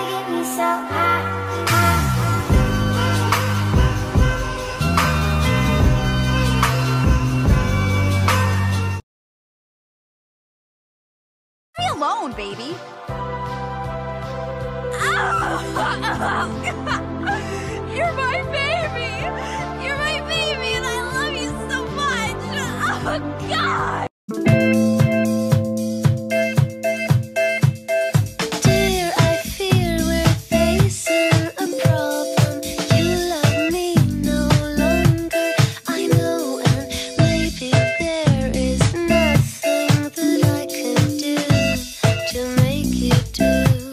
get me so high, high. Leave me alone, baby. You're my baby. You're my baby, and I love you so much. Oh, God. Dear, I fear we're facing a problem. You love me no longer, I know, and maybe there is nothing that I can do to make you do.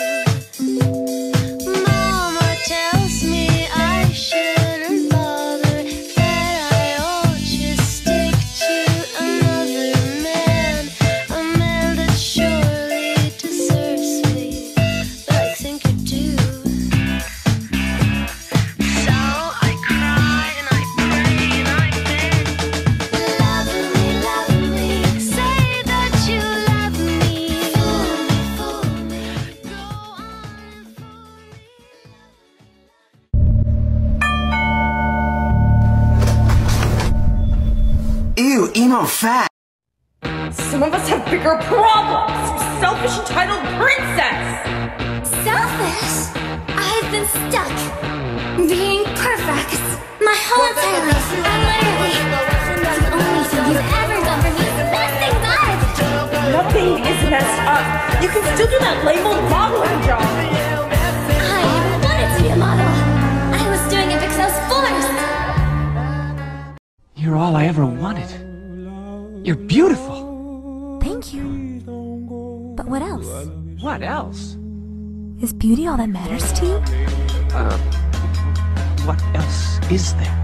Mama tells me I shouldn't bother, that I ought just stick to another man, a man that surely deserves me, but I think you do. So I cry and I pray and I beg, love me, say that you love me, fool me, go on and fool me. Ew, emo fat. Some of us have bigger problems, you selfish, entitled princess! Selfish? I've been stuck being perfect my whole entire life. And literally, the only thing you've ever done for me is mess things up. Nothing is messed up. You can still do that labeled modeling job. I wanted to be a model. I was doing it because I was forced. You're all I ever wanted. You're beautiful. Thank you. But what else? What else? Is beauty all that matters to you? What else is there?